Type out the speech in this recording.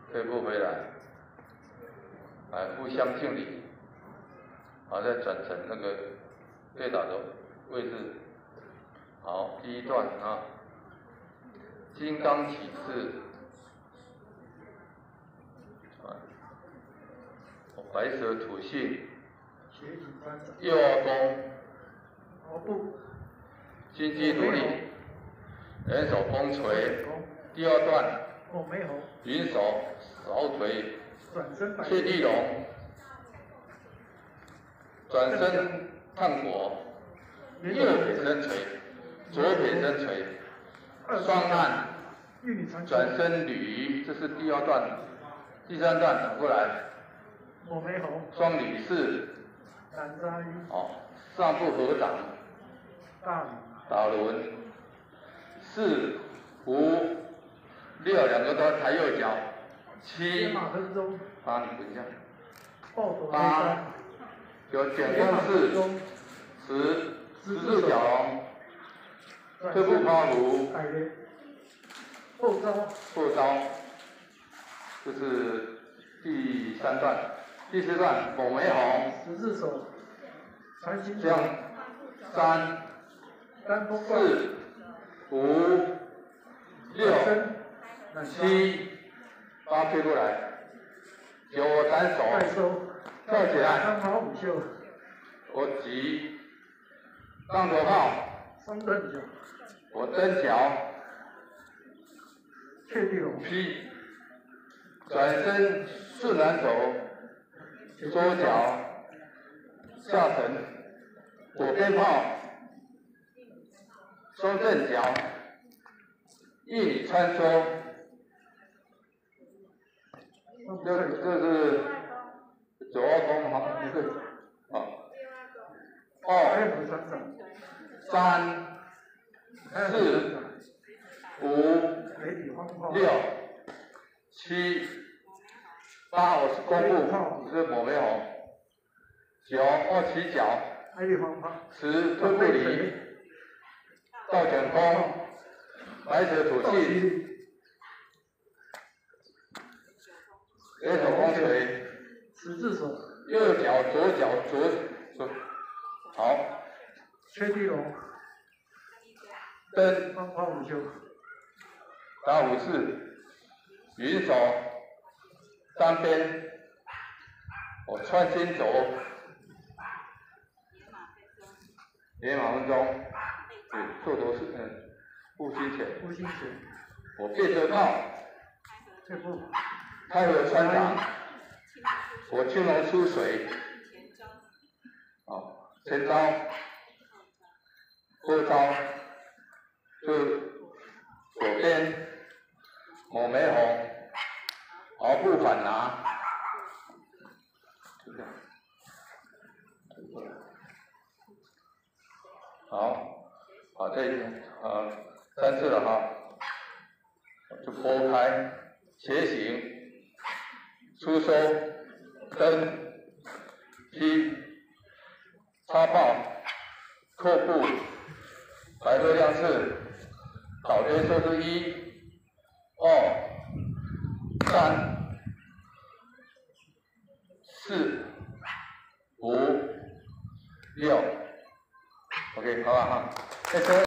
退步回来，互相敬礼，再转成那个对打的位置。好，第一段金刚起势，白蛇吐信，右凹弓，金鸡独立，人手弓锤。第二段，云手扫腿，切地龙，转身探果，右撇身锤，左撇身锤，双按，转身捋，这是第二段。第三段转过来，双捋式，上部合掌，打轮，4、5、6，两个都抬右脚，7、8，你滚一下，8，有卷弓式，10，十字角龙，退步抛弧，后招，这是第3段。第4段猛眉红，这样3、4、5、6、7、8，推过来，9，我单手，跳起来，我急，杠头炮，我蹬脚，劈，转身顺篮手，桌脚，下沉，左边炮，双正脚，一里穿梭，这是左凹弓，好，不对，2、3、4、5、6、7、8，我是弓步，你是抹眉红。9，起脚，10，退步离，倒卷弓，白蛇吐信，人手弓锤，右脚左脚左，好， 切地龙， 蹬，打虎式，云手，单边，我穿心轴，连马分钟，对，做头是护心拳，我变车炮，开合穿掌，我青龙出水，前招，后招，就左边猛眉红，毫不反拿，就这样，好，这3次了哈，就拨开，斜行，出收，蹬，劈，插炮，扣步，白鹤亮翅，倒颠收是1、2、3、4、5、6 ，OK， 好吧哈。